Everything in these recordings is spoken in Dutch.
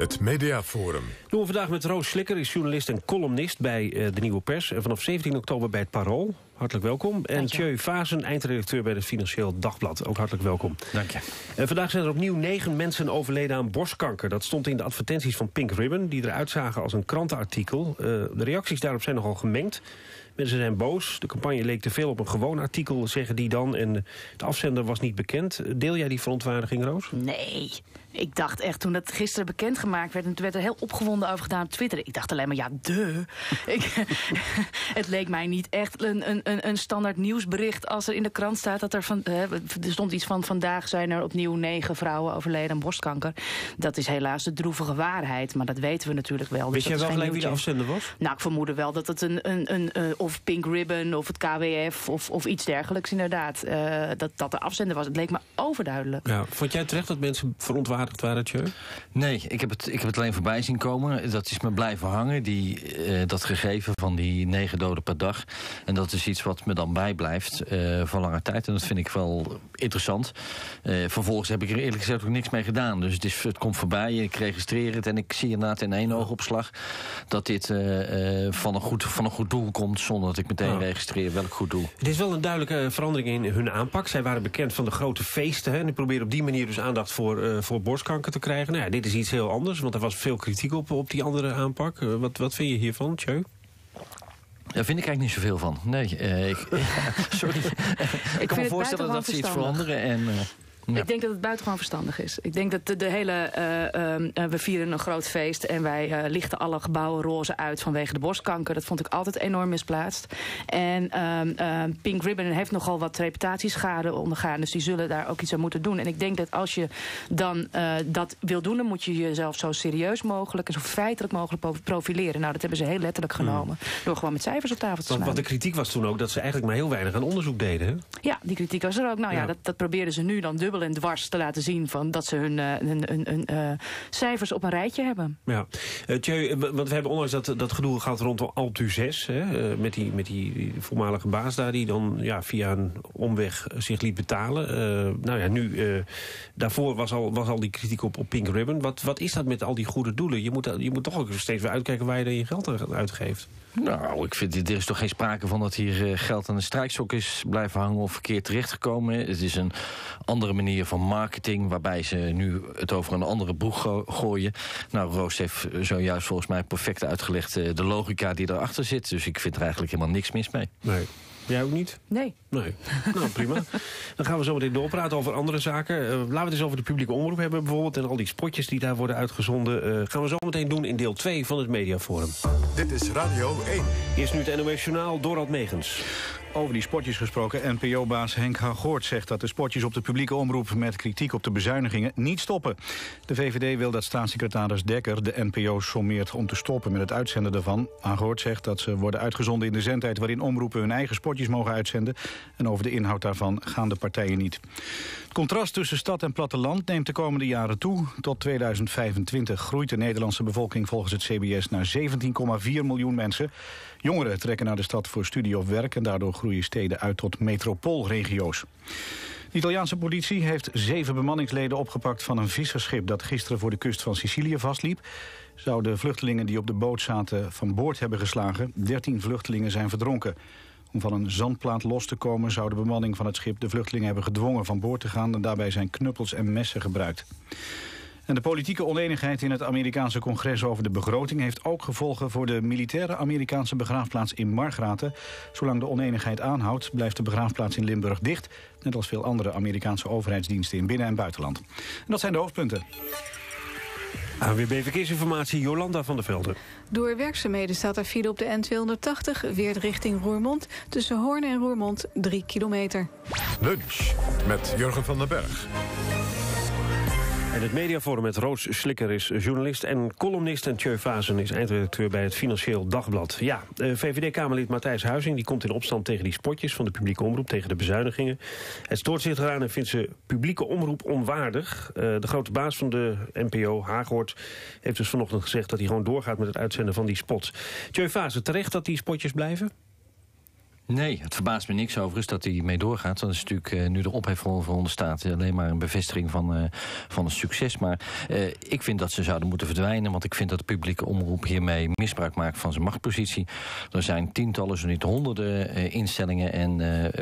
Het Mediaforum. Doen we vandaag met Roos Slikker, is journalist en columnist bij De Nieuwe Pers. En vanaf 17 oktober bij het Parool. Hartelijk welkom. En Tjeu Vazen, eindredacteur bij het Financieel Dagblad. Ook hartelijk welkom. Dank je. Vandaag zijn er opnieuw 9 mensen overleden aan borstkanker. Dat stond in de advertenties van Pink Ribbon, die eruit zagen als een krantenartikel. De reacties daarop zijn nogal gemengd. Mensen zijn boos. De campagne leek te veel op een gewoon artikel, zeggen die dan. En de afzender was niet bekend. Deel jij die verontwaardiging, Roos? Nee. Ik dacht echt, toen dat gisteren bekendgemaakt werd... en toen werd er heel opgewonden over gedaan op Twitter. Ik dacht alleen maar, het leek mij niet echt een standaard nieuwsbericht... als er in de krant staat dat er stond iets van... vandaag zijn er opnieuw 9 vrouwen overleden aan borstkanker. Dat is helaas de droevige waarheid, maar dat weten we natuurlijk wel. Wist jij wel gelijk wie de afzender was? Nou, ik vermoedde wel dat het of Pink Ribbon of het KWF of iets dergelijks inderdaad. Dat de afzender was. Het leek me overduidelijk. Ja, vond jij terecht dat mensen verontwaardigd waren, Tjeu? Nee, ik heb het alleen voorbij zien komen. Dat is me blijven hangen, dat gegeven van die 9 doden per dag. En dat is iets wat me dan bijblijft van lange tijd. En dat vind ik wel interessant. Vervolgens heb ik er eerlijk gezegd ook niks mee gedaan. Dus het komt voorbij, ik registreer het... en ik zie inderdaad in 1 oogopslag... dat dit van een goed doel komt... zonder dat ik meteen registreer welk goed doel. Het is wel een duidelijke verandering in hun aanpak. Zij waren bekend van de grote feesten. Hè, en die proberen op die manier dus aandacht voor borstkanker te krijgen. Nou ja, dit is iets heel anders, want er was veel kritiek op die andere aanpak. Wat vind je hiervan, Tjeu? Daar vind ik eigenlijk niet zoveel van. Nee, sorry. Ik kan me voorstellen dat ze iets veranderen en... Ja. Ik denk dat het buitengewoon verstandig is. Ik denk dat de hele... we vieren een groot feest en wij lichten alle gebouwen roze uit vanwege de borstkanker. Dat vond ik altijd enorm misplaatst. En Pink Ribbon heeft nogal wat reputatieschade ondergaan. Dus die zullen daar ook iets aan moeten doen. En ik denk dat als je dan dat wil doen... dan moet je jezelf zo serieus mogelijk en zo feitelijk mogelijk profileren. Nou, dat hebben ze heel letterlijk genomen. Door gewoon met cijfers op tafel te slaan. Want de kritiek was toen ook dat ze eigenlijk maar heel weinig aan onderzoek deden. Hè? Ja, die kritiek was er ook. Nou ja, dat probeerden ze nu dan dubbel en dwars te laten zien van dat ze hun cijfers op een rijtje hebben. Ja, Tjeu, want we hebben onlangs dat gedoe gehad rondom Altu 6, hè, met die voormalige baas daar die dan via een omweg zich liet betalen. Daarvoor was al die kritiek op Pink Ribbon. Wat is dat met al die goede doelen? Je moet toch ook steeds weer uitkijken waar je dan je geld aan uitgeeft. Nou, ik vind, er is toch geen sprake van dat hier geld aan de strijkstok is blijven hangen of verkeerd terechtgekomen. Het is een andere manier van marketing, waarbij ze nu het over een andere boeg gooien. Nou, Roos heeft zojuist volgens mij perfect uitgelegd de logica die erachter zit. Dus ik vind er eigenlijk helemaal niks mis mee. Nee. Jij ook niet? Nee. Nou, prima. Dan gaan we zo meteen doorpraten over andere zaken. Laten we het eens over de publieke omroep hebben bijvoorbeeld... en al die spotjes die daar worden uitgezonden. Gaan we zo meteen doen in deel 2 van het Mediaforum. Dit is Radio 1. Eerst nu het NOS Journaal, Dorald Megens. Over die spotjes gesproken, NPO-baas Henk Hagoort zegt dat de spotjes op de publieke omroep met kritiek op de bezuinigingen niet stoppen. De VVD wil dat staatssecretaris Dekker de NPO sommeert om te stoppen met het uitzenden ervan. Hagoort zegt dat ze worden uitgezonden in de zendtijd waarin omroepen hun eigen spotjes mogen uitzenden. En over de inhoud daarvan gaan de partijen niet. Het contrast tussen stad en platteland neemt de komende jaren toe. Tot 2025 groeit de Nederlandse bevolking volgens het CBS naar 17,4 miljoen mensen. Jongeren trekken naar de stad voor studie of werk en daardoor groeien steden uit tot metropoolregio's. De Italiaanse politie heeft 7 bemanningsleden opgepakt van een visserschip dat gisteren voor de kust van Sicilië vastliep. Zouden vluchtelingen die op de boot zaten van boord hebben geslagen. 13 vluchtelingen zijn verdronken. Om van een zandplaat los te komen zou de bemanning van het schip de vluchtelingen hebben gedwongen van boord te gaan en daarbij zijn knuppels en messen gebruikt. En de politieke onenigheid in het Amerikaanse congres over de begroting heeft ook gevolgen voor de militaire Amerikaanse begraafplaats in Margraten. Zolang de onenigheid aanhoudt, blijft de begraafplaats in Limburg dicht, net als veel andere Amerikaanse overheidsdiensten in binnen- en buitenland. En dat zijn de hoofdpunten. ANWB Verkeersinformatie, Jolanda van der Velde. Door werkzaamheden staat er file op de N280, Weert richting Roermond. Tussen Hoorn en Roermond 3 kilometer. Lunch met Jurgen van den Berg. En het Mediaforum met Roos Slikker is journalist en columnist... en Tjeu Vazen is eindredacteur bij het Financieel Dagblad. Ja, VVD-Kamerlid Matthijs Huizing die komt in opstand tegen die spotjes... van de publieke omroep, tegen de bezuinigingen. Hij stoort zich eraan en vindt ze publieke omroep onwaardig. De grote baas van de NPO, Hagoort, heeft dus vanochtend gezegd... dat hij gewoon doorgaat met het uitzenden van die spots. Tjeu Vazen, terecht dat die spotjes blijven? Nee, het verbaast me niks overigens dat hij mee doorgaat. Dat is natuurlijk, nu de ophef voor staat, alleen maar een bevestiging van een succes. Maar ik vind dat ze zouden moeten verdwijnen, want ik vind dat de publieke omroep hiermee misbruik maakt van zijn machtspositie. Er zijn tientallen, zo niet honderden instellingen en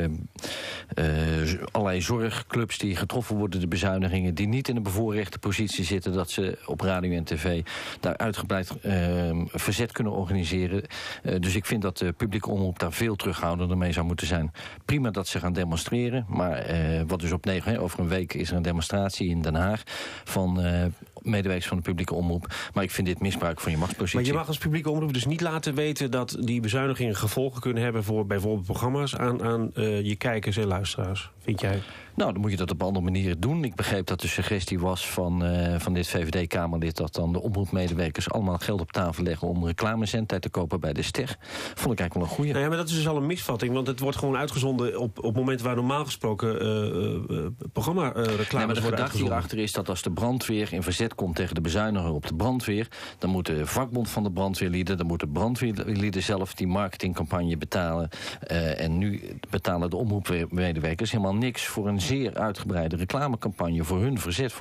allerlei zorgclubs die getroffen worden, de bezuinigingen, die niet in een bevoorrechte positie zitten, dat ze op radio en tv daar uitgebreid verzet kunnen organiseren. Dus ik vind dat de publieke omroep daar veel terughoudender mee zou moeten zijn. Prima dat ze gaan demonstreren, maar wat dus over een week is er een demonstratie in Den Haag van medewerkers van de publieke omroep. Maar ik vind dit misbruik van je machtspositie. Maar je mag als publieke omroep dus niet laten weten dat die bezuinigingen gevolgen kunnen hebben voor bijvoorbeeld programma's aan je kijkers en luisteraars, vind jij? Nou, dan moet je dat op andere manieren doen. Ik begreep dat de suggestie was van dit VVD-Kamerlid dat dan de omroepmedewerkers allemaal geld op tafel leggen om reclamezendtijd te kopen bij de Ster. Vond ik eigenlijk wel een goeie. Nou ja, maar dat is dus al een misvatting, want het wordt gewoon uitgezonden op momenten waar normaal gesproken programma-reclames maar de worden gedachte hierachter is dat als de brandweer in verzet komt tegen de bezuiniger op de brandweer, dan moet de vakbond van de brandweerlieden, dan moeten de brandweerlieden zelf die marketingcampagne betalen. En nu betalen de omroepmedewerkers helemaal niks voor een zeer uitgebreide reclamecampagne voor hun verzet,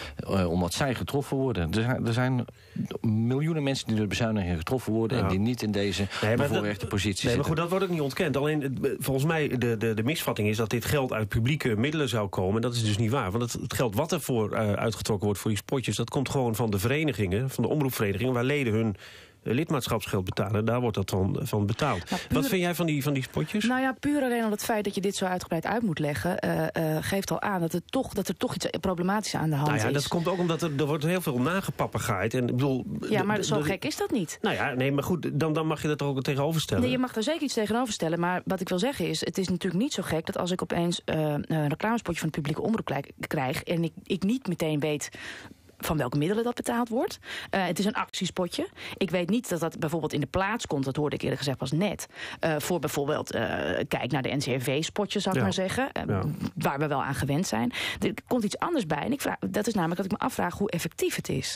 omdat zij getroffen worden. Er zijn miljoenen mensen die door de bezuinigingen getroffen worden en die niet in deze bevoorrechte positie zitten. Maar goed, dat wordt ook niet ontkend. Alleen, volgens mij, de misvatting is dat dit geld uit publieke middelen zou komen. Dat is dus niet waar. Want het geld wat ervoor uitgetrokken wordt voor die spotjes, dat komt gewoon van de verenigingen, van de omroepverenigingen, waar leden hun lidmaatschapsgeld betalen. Daar wordt dat van betaald. Wat vind jij van die spotjes? Nou ja, puur alleen al het feit dat je dit zo uitgebreid uit moet leggen, geeft al aan dat er toch iets problematisch aan de hand is. Dat komt ook omdat er wordt heel veel nagepapagaaid. En, maar zo gek is dat niet. Nou ja, nee, maar goed, dan mag je dat er ook tegenover stellen. Nee, je mag er zeker iets tegenover stellen. Maar wat ik wil zeggen is, het is natuurlijk niet zo gek dat als ik opeens een reclamespotje van de publieke omroep krijg en ik niet meteen weet van welke middelen dat betaald wordt. Het is een actiespotje. Ik weet niet dat dat bijvoorbeeld in de plaats komt, dat hoorde ik eerder gezegd pas net, voor bijvoorbeeld kijk naar de NCRV-spotjes, zou ik maar zeggen, waar we wel aan gewend zijn. Er komt iets anders bij en dat is namelijk dat ik me afvraag hoe effectief het is.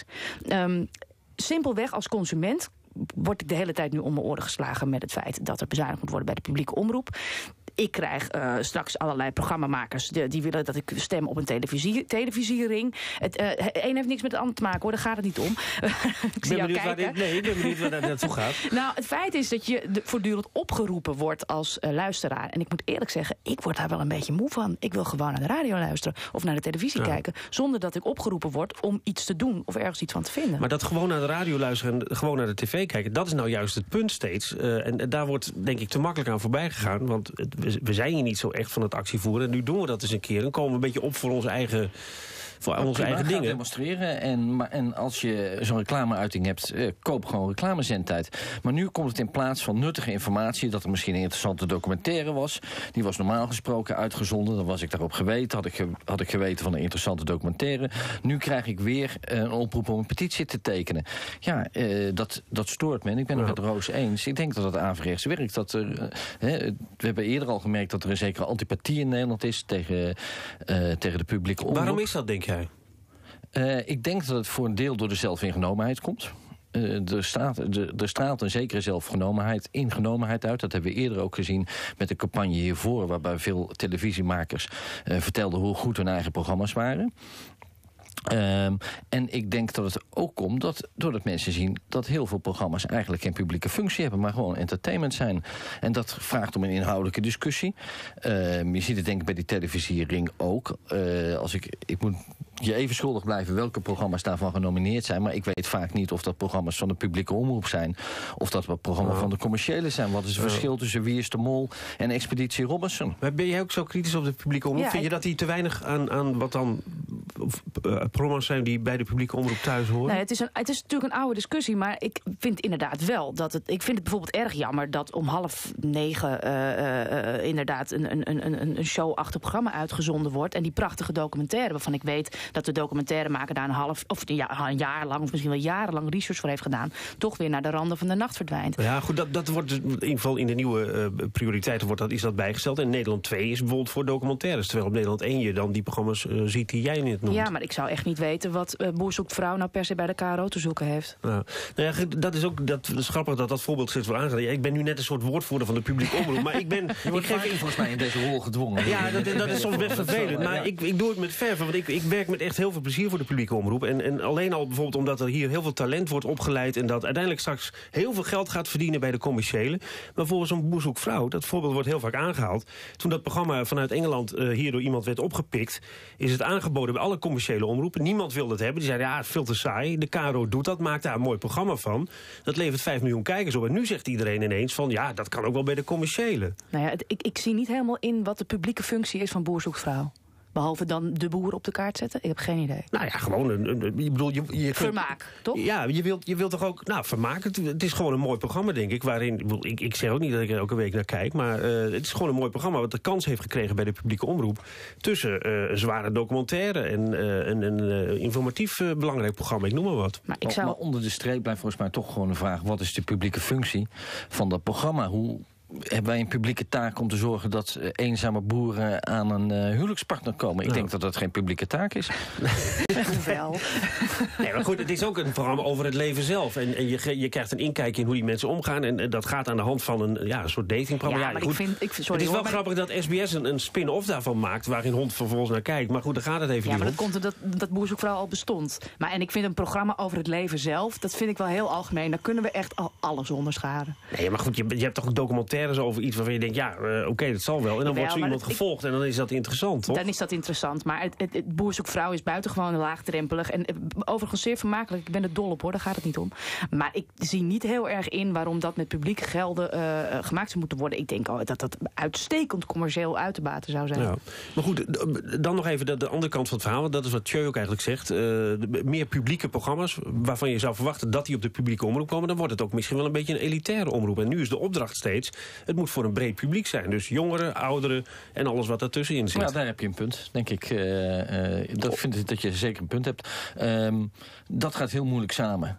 Simpelweg als consument word ik de hele tijd nu om mijn oren geslagen met het feit dat er bezuinigd moet worden bij de publieke omroep. Ik krijg straks allerlei programmamakers die willen dat ik stem op een televisiering. Het een heeft niks met het ander te maken, hoor. Daar gaat het niet om. Ik ben benieuwd waar dat naartoe gaat. Nou, het feit is dat je voortdurend opgeroepen wordt als luisteraar. En ik moet eerlijk zeggen, ik word daar wel een beetje moe van. Ik wil gewoon naar de radio luisteren of naar de televisie kijken, zonder dat ik opgeroepen word om iets te doen of ergens iets van te vinden. Maar dat gewoon naar de radio luisteren en gewoon naar de tv kijken, dat is nou juist het punt steeds. En daar wordt, denk ik, te makkelijk aan voorbij gegaan. Want we zijn hier niet zo echt van het actievoeren. En nu doen we dat eens een keer. Dan komen we een beetje op voor onze eigen dingen. Demonstreren en als je zo'n reclameuiting hebt, koop gewoon reclamezendtijd. Maar nu komt het in plaats van nuttige informatie, dat er misschien een interessante documentaire was. Die was normaal gesproken uitgezonden. Dan was ik daarop geweten. Had ik geweten van een interessante documentaire. Nu krijg ik weer een oproep om een petitie te tekenen. Ja, dat stoort me. En ik ben het met Roos eens. Ik denk dat het averechts werkt. We hebben eerder al gemerkt dat er een zekere antipathie in Nederland is tegen de publieke omroep. Waarom is dat, denk jij? Ik denk dat het voor een deel door de zelfingenomenheid komt. Er straalt een zekere ingenomenheid uit. Dat hebben we eerder ook gezien met de campagne hiervoor, waarbij veel televisiemakers vertelden hoe goed hun eigen programma's waren. En ik denk dat het ook komt doordat mensen zien dat heel veel programma's eigenlijk geen publieke functie hebben, maar gewoon entertainment zijn. En dat vraagt om een inhoudelijke discussie. Je ziet het denk ik bij die televisiering ook. Ik moet je even schuldig blijven welke programma's daarvan genomineerd zijn, maar ik weet vaak niet of dat programma's van de publieke omroep zijn, of dat wat programma's van de commerciële zijn. Wat is het verschil tussen Wie is de Mol en Expeditie Robinson? Maar ben jij ook zo kritisch op de publieke omroep? Vind je dat die te weinig aan wat dan programma's zijn die bij de publieke omroep thuis horen? Nee, het is natuurlijk een oude discussie, maar ik vind inderdaad wel dat ik vind het bijvoorbeeld erg jammer dat om 20:30 inderdaad een showachtig programma uitgezonden wordt en die prachtige documentaire waarvan ik weet dat de documentairemaker daar een jaar lang, of misschien wel jarenlang research voor heeft gedaan, toch weer naar de randen van de nacht verdwijnt. Ja, goed, dat wordt dus in ieder geval in de nieuwe prioriteiten is dat bijgesteld. En Nederland 2 is bijvoorbeeld voor documentaires, terwijl op Nederland 1 je dan die programma's ziet die jij net noemt. Ja, maar ik zou echt niet weten wat Boer zoekt vrouw nou per se bij de KRO te zoeken heeft. Nou ja, dat is grappig dat voorbeeld steeds wordt aangehaald. Ja, ik ben nu net een soort woordvoerder van de publieke omroep, maar ik wordt volgens mij in deze rol gedwongen. Ja, dat is soms best vervelend. Maar ik doe het met verve, want ik werk met echt heel veel plezier voor de publieke omroep. En alleen al bijvoorbeeld omdat er hier heel veel talent wordt opgeleid en dat uiteindelijk straks heel veel geld gaat verdienen bij de commerciële. Maar voor zo'n Boer zoekt vrouw, dat voorbeeld wordt heel vaak aangehaald. Toen dat programma vanuit Engeland hier door iemand werd opgepikt, is het aangeboden bij alle commerciële omroepen. Niemand wilde het hebben. Die zeiden, ja, het is veel te saai. De KRO doet dat, maakt daar een mooi programma van. Dat levert 5 miljoen kijkers op. En nu zegt iedereen ineens van, ja, dat kan ook wel bij de commerciële. Nou ja, ik zie niet helemaal in wat de publieke functie is van Boer zoekt vrouw. Behalve dan de boer op de kaart zetten? Ik heb geen idee. Nou ja, gewoon vermaak, toch? Ja, je wilt toch ook vermaak. Het is gewoon een mooi programma, denk ik. Waarin, ik zeg ook niet dat ik er elke week naar kijk, maar het is gewoon een mooi programma wat de kans heeft gekregen bij de publieke omroep. Tussen een zware documentaire en een informatief belangrijk programma, ik noem maar wat. Maar onder de streep blijft volgens mij toch gewoon de vraag, wat is de publieke functie van dat programma? Hoe hebben wij een publieke taak om te zorgen dat eenzame boeren aan een huwelijkspartner komen? Ik denk dat dat geen publieke taak is. Wel. Nee, maar goed, het is ook een programma over het leven zelf. En je krijgt een inkijkje in hoe die mensen omgaan. En dat gaat aan de hand van een soort datingprogramma. Ja, maar goed, het is wel grappig dat SBS een spin-off daarvan maakt, waarin Hond vervolgens naar kijkt. Maar goed, daar gaat het even niet om. Ja, maar dat komt dat Boer zoekt vrouw al bestond. En ik vind een programma over het leven zelf, dat vind ik wel heel algemeen. Daar kunnen we echt al alles onderscharen. Nee, maar goed, je hebt toch ook documentaires over iets waarvan je denkt, oké, dat zal wel. En dan wordt zo iemand gevolgd en dan is dat interessant, toch? Dan is dat interessant, maar het Boer zoekt vrouw is buitengewoon laagdrempelig. En overigens zeer vermakelijk. Ik ben er dol op, hoor, daar gaat het niet om. Maar ik zie niet heel erg in waarom dat met publieke gelden gemaakt zou moeten worden. Ik denk dat dat uitstekend commercieel uit te baten zou zijn. Ja. Maar goed, dan nog even de andere kant van het verhaal. Dat is wat Tjeu ook eigenlijk zegt. Meer publieke programma's waarvan je zou verwachten dat die op de publieke omroep komen, dan wordt het ook misschien wel een beetje een elitaire omroep. En nu is de opdracht steeds, het moet voor een breed publiek zijn. Dus jongeren, ouderen en alles wat daartussenin zit. Ja, daar heb je een punt, denk ik. Vind ik dat je zeker een punt hebt. Dat gaat heel moeilijk samen.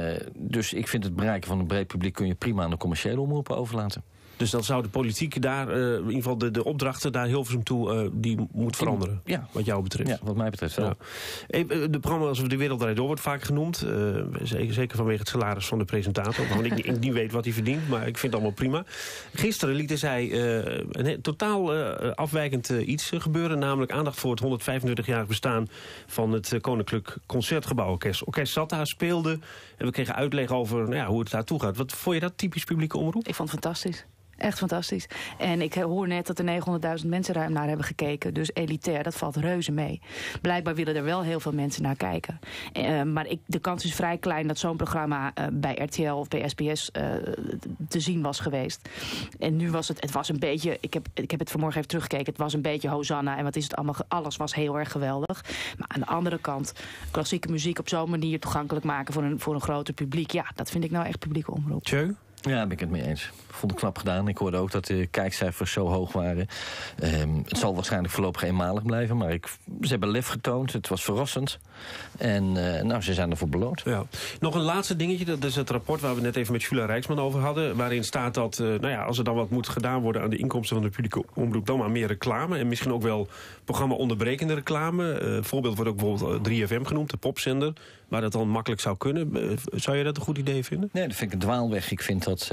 Dus ik vind het bereiken van een breed publiek kun je prima aan de commerciële omroepen overlaten. Dus dan zou de politiek daar, in ieder geval de opdrachten daar Hilversum toe, die moet veranderen. Ja. Wat jou betreft. Ja, wat mij betreft wel. Ja. De programma's De Wereld Draait Door wordt vaak genoemd. Zeker vanwege het salaris van de presentator. Want ik niet weet wat hij verdient, maar ik vind het allemaal prima. Gisteren lieten zij een totaal afwijkend iets gebeuren. Namelijk aandacht voor het 125-jarig bestaan van het Koninklijk Concertgebouworkest. Orkest zat daar, speelde. En we kregen uitleg over hoe het daartoe gaat. Wat vond je dat typisch publieke omroep? Ik vond het fantastisch. Echt fantastisch. En ik hoor net dat er 900.000 mensen ruim naar hebben gekeken. Dus elitair, dat valt reuze mee. Blijkbaar willen er wel heel veel mensen naar kijken. Maar de kans is vrij klein dat zo'n programma bij RTL of bij SBS te zien was geweest. En nu was het was een beetje, ik heb het vanmorgen even teruggekeken, het was een beetje Hosanna en wat is het allemaal, alles was heel erg geweldig. Maar aan de andere kant, klassieke muziek op zo'n manier toegankelijk maken voor een groter publiek, ja, dat vind ik nou echt publieke omroep. Tjeu? Ja, daar ben ik het mee eens. Vond ik knap gedaan. Ik hoorde ook dat de kijkcijfers zo hoog waren. Het zal waarschijnlijk voorlopig eenmalig blijven, maar ze hebben lef getoond. Het was verrassend. En ze zijn ervoor beloond. Ja. Nog een laatste dingetje. Dat is het rapport waar we net even met Jula Rijksman over hadden. Waarin staat dat als er dan wat moet gedaan worden aan de inkomsten van de publieke omroep, dan maar meer reclame. En misschien ook wel programma-onderbrekende reclame. Voorbeeld wordt ook bijvoorbeeld 3FM genoemd, de popzender. Waar dat dan makkelijk zou kunnen. Zou je dat een goed idee vinden? Nee, dat vind ik een dwaalweg. Ik vind dat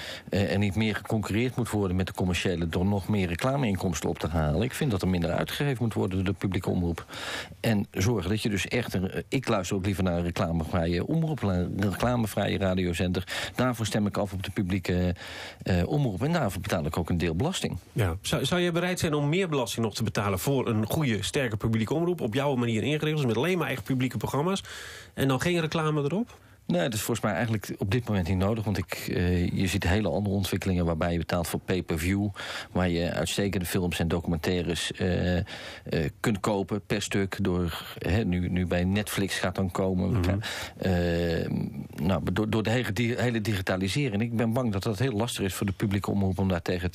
er niet meer geconcurreerd moet worden met de commerciële door nog meer reclameinkomsten op te halen. Ik vind dat er minder uitgegeven moet worden door de publieke omroep. En zorgen dat je dus echt ik luister ook liever naar een reclamevrije omroep, een reclamevrije radiozender. Daarvoor stem ik af op de publieke omroep. En daarvoor betaal ik ook een deel belasting. Ja. Zou je bereid zijn om meer belasting nog te betalen voor een goede, sterke publieke omroep? Op jouw manier ingeregeld, dus met alleen maar eigen publieke programma's. En dan geen reclame erop? Nee, dat is volgens mij eigenlijk op dit moment niet nodig. Want je ziet hele andere ontwikkelingen waarbij je betaalt voor pay-per-view. Waar je uitstekende films en documentaires kunt kopen per stuk. Nu bij Netflix gaat dan komen. Mm-hmm. Door de hele digitalisering. Ik ben bang dat dat heel lastig is voor de publieke omroep om daar tegen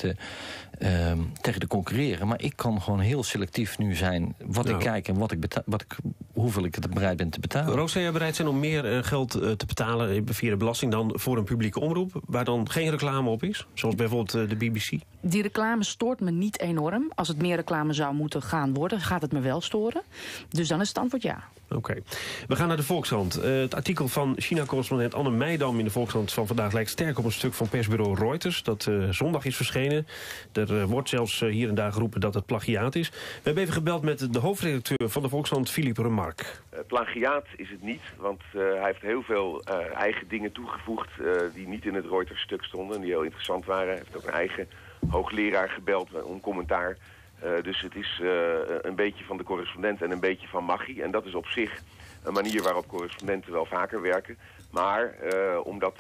te concurreren. Maar ik kan gewoon heel selectief nu zijn wat ik kijk en hoeveel ik bereid ben te betalen. Roos, zou jij bereid zijn om meer geld te betalen via de belasting dan voor een publieke omroep, waar dan geen reclame op is? Zoals bijvoorbeeld de BBC? Die reclame stoort me niet enorm. Als het meer reclame zou moeten gaan worden, gaat het me wel storen. Dus dan is het antwoord ja. Oké. We gaan naar de Volkskrant. Het artikel van China-correspondent Anne Meidam in de Volkskrant van vandaag lijkt sterk op een stuk van persbureau Reuters, dat zondag is verschenen. Er wordt zelfs hier en daar geroepen dat het plagiaat is. We hebben even gebeld met de hoofdredacteur van de Volkskrant, Philippe Remarque. Plagiaat is het niet, want hij heeft heel veel eigen dingen toegevoegd die niet in het Reuters-stuk stonden en die heel interessant waren. Hij heeft ook een eigen hoogleraar gebeld om commentaar. Dus het is een beetje van de correspondent en een beetje van magie. En dat is op zich een manier waarop correspondenten wel vaker werken. Maar omdat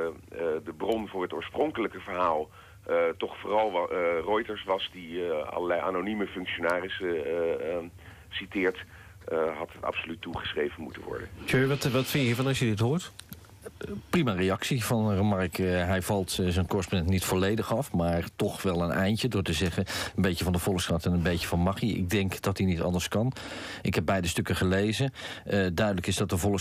de bron voor het oorspronkelijke verhaal toch vooral Reuters was, die allerlei anonieme functionarissen citeert, had het absoluut toegeschreven moeten worden. Tjeu, wat vind je hiervan als je dit hoort? Prima reactie van Remarque. Hij valt zijn correspondent niet volledig af, maar toch wel een eindje door te zeggen een beetje van de Volkskrant en een beetje van magie. Ik denk dat hij niet anders kan. Ik heb beide stukken gelezen. Duidelijk is dat de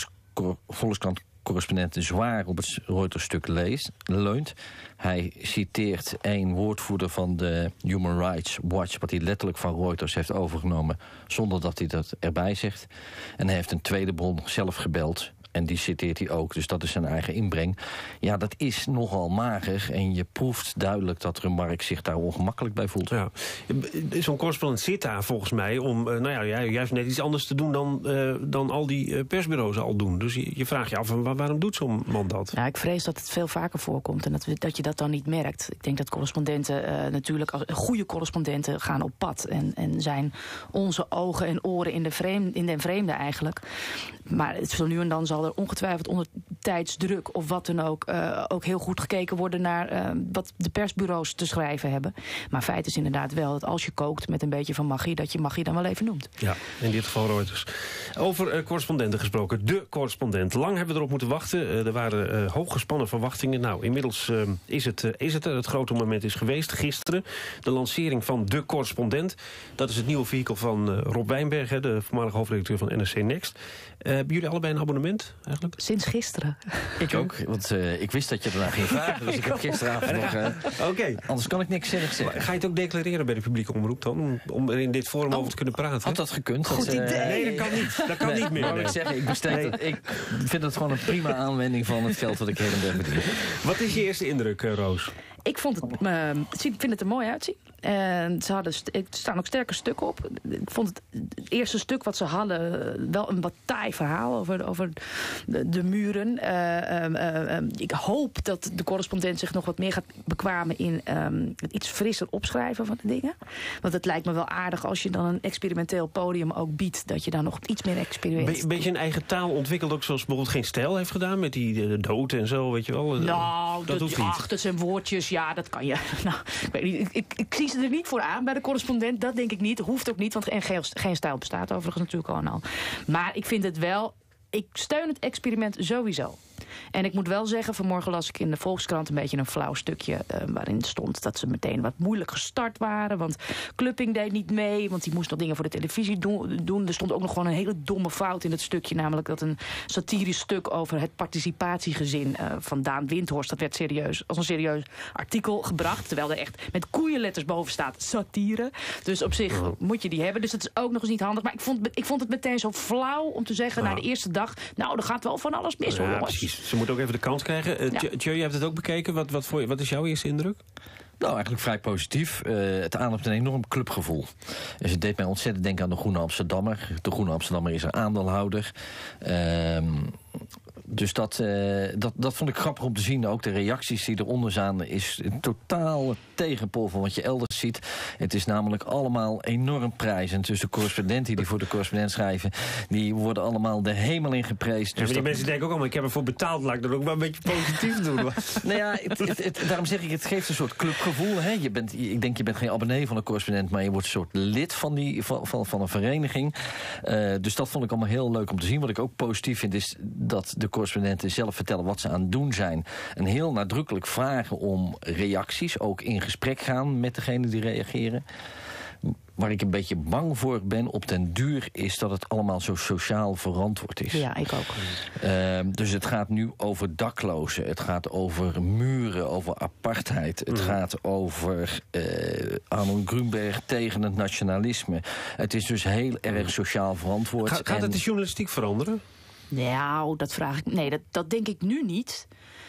Volkskrant-correspondent zwaar op het Reuters-stuk leunt. Hij citeert een woordvoerder van de Human Rights Watch, wat hij letterlijk van Reuters heeft overgenomen, zonder dat hij dat erbij zegt. En hij heeft een tweede bron zelf gebeld. En die citeert hij ook, dus dat is zijn eigen inbreng. Ja, dat is nogal mager en je proeft duidelijk dat Remarque zich daar ongemakkelijk bij voelt. Ja. Zo'n correspondent zit daar volgens mij om juist net iets anders te doen dan al die persbureaus al doen. Dus je vraagt je af, waarom doet zo'n man dat? Nou, ik vrees dat het veel vaker voorkomt en dat je dat dan niet merkt. Ik denk dat correspondenten natuurlijk, goede correspondenten gaan op pad en zijn onze ogen en oren in den vreemde eigenlijk. Maar het zal nu en dan zal er ongetwijfeld onder tijdsdruk of wat dan ook heel goed gekeken worden naar wat de persbureaus te schrijven hebben. Maar feit is inderdaad wel dat als je kookt met een beetje van magie, dat je magie dan wel even noemt. Ja, in dit geval Reuters. Over correspondenten gesproken. De correspondent. Lang hebben we erop moeten wachten. Er waren hooggespannen verwachtingen. Nou, inmiddels is het er. Het grote moment is geweest. Gisteren de lancering van De Correspondent. Dat is het nieuwe vehikel van Rob Wijnberg, de voormalige hoofdredacteur van NRC Next. Hebben jullie allebei een abonnement eigenlijk? Sinds gisteren. Ik ook, want ik wist dat je daarna ging vragen. Dus ik heb gisteravond nog... Oké. Anders kan ik niks zeggen. Ga je het ook declareren bij de publieke omroep dan? Om er in dit forum over te kunnen praten? Had dat gekund? Goed idee. Nee, dat kan niet. Dat kan niet meer. Wou ik zeggen, ik vind het gewoon een prima aanwending van het geld dat ik heen en der verdien. Wat is je eerste indruk, Roos? Ik vind het er mooi uitzien. En er staan ook sterke stukken op. Ik vond het eerste stuk wat ze hadden wel een wat taai verhaal over de muren. Ik hoop dat de correspondent zich nog wat meer gaat bekwamen in het iets frisser opschrijven van de dingen. Want het lijkt me wel aardig als je dan een experimenteel podium ook biedt, dat je dan nog iets meer experimenteert. Een beetje een eigen taal ontwikkeld, ook zoals bijvoorbeeld Geen Stijl heeft gedaan met die dood en zo, weet je wel. Nou, dat hoeft niet. Ach, dat zijn woordjes, ja, dat kan je. Nou, ik weet niet, ik zie ze er niet voor aan bij de correspondent, dat denk ik niet. Hoeft ook niet, want Geen Stijl bestaat overigens natuurlijk al. Maar ik vind het wel, ik steun het experiment sowieso. En ik moet wel zeggen, vanmorgen las ik in de Volkskrant een beetje een flauw stukje waarin stond dat ze meteen wat moeilijk gestart waren. Want Clupping deed niet mee, want die moest nog dingen voor de televisie doen. Er stond ook nog gewoon een hele domme fout in het stukje. Namelijk dat een satirisch stuk over het participatiegezin van Daan Windhorst, dat werd als een serieus artikel gebracht. Terwijl er echt met koeienletters boven staat satire. Dus op zich moet je die hebben. Dus dat is ook nog eens niet handig. Maar ik vond het meteen zo flauw om te zeggen na de eerste dag, nou, er gaat wel van alles mis, hoor, jongens. Precies. Ze moeten ook even de kans krijgen. Tjeu, je hebt het ook bekeken. Wat is jouw eerste indruk? Nou, eigenlijk vrij positief. Het ademt een enorm clubgevoel. Dus het deed mij ontzettend denken aan de Groene Amsterdammer. De Groene Amsterdammer is een aandeelhouder. Dus dat vond ik grappig om te zien. Ook de reacties die eronder staan is een totaal tegenpol van wat je elders ziet. Het is namelijk allemaal enorm prijzend. Dus de correspondenten die voor de correspondent schrijven, die worden allemaal de hemel in geprezen. Dus die mensen denken ook allemaal, ik heb ervoor betaald, laat ik dat ook wel een beetje positief doen. Nou ja, daarom zeg ik, het geeft een soort clubgevoel. Hè? Ik denk, je bent geen abonnee van een correspondent, maar je wordt een soort lid van een vereniging. Dus dat vond ik allemaal heel leuk om te zien. Wat ik ook positief vind, is dat de correspondenten zelf vertellen wat ze aan het doen zijn. En heel nadrukkelijk vragen om reacties. Ook in gesprek gaan met degene die reageren. Waar ik een beetje bang voor ben op den duur is dat het allemaal zo sociaal verantwoord is. Ja, ik ook. Dus het gaat nu over daklozen. Het gaat over muren, over apartheid. Het gaat over Arnold Grunberg tegen het nationalisme. Het is dus heel erg sociaal verantwoord. Gaat het de journalistiek veranderen? Nou, dat vraag ik. Nee, dat denk ik nu niet.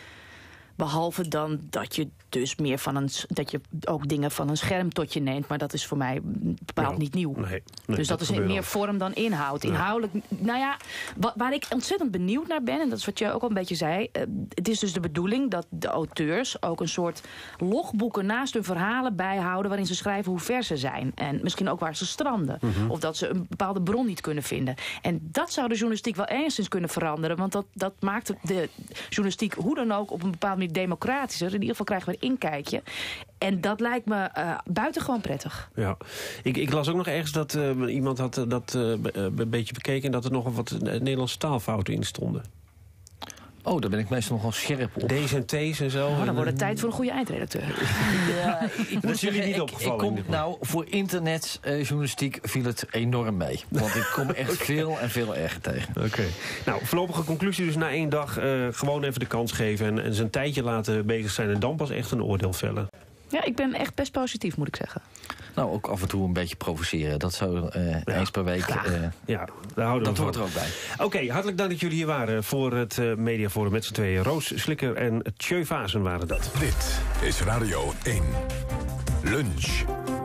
Behalve dan dat je dus meer dat je ook dingen van een scherm tot je neemt. Maar dat is voor mij bepaald niet nieuw. Nee, dus dat is meer vorm dan inhoud. Inhoudelijk, nou ja, waar ik ontzettend benieuwd naar ben, en dat is wat je ook al een beetje zei. Het is dus de bedoeling dat de auteurs ook een soort logboeken naast hun verhalen bijhouden, waarin ze schrijven hoe ver ze zijn. En misschien ook waar ze stranden. Of dat ze een bepaalde bron niet kunnen vinden. En dat zou de journalistiek wel enigszins kunnen veranderen. Want dat maakt de journalistiek hoe dan ook op een bepaalde manier democratischer. In ieder geval krijgen we een inkijkje. En dat lijkt me buitengewoon prettig. Ja. Ik las ook nog ergens dat iemand had dat een beetje bekeken en dat er nog wat Nederlandse taalfouten in stonden. Oh, daar ben ik meestal nogal scherp op. D's en T's en zo. Dan wordt het tijd voor een goede eindredacteur. Ja, dat is jullie niet opgevallen. Nou, voor internetjournalistiek viel het enorm mee. Want ik kom echt veel en veel erger tegen. Oké. Nou, voorlopige conclusie dus na 1 dag gewoon even de kans geven en zijn tijdje laten bezig zijn en dan pas echt een oordeel vellen. Ja, ik ben echt best positief, moet ik zeggen. Nou, ook af en toe een beetje provoceren. Dat zou eens per week. Ja, daar houden we dat hoort er ook bij. Oké, hartelijk dank dat jullie hier waren voor het Mediaforum met z'n tweeën. Roos Slikker en Tjeu Vazen waren dat. Dit is Radio 1. Lunch.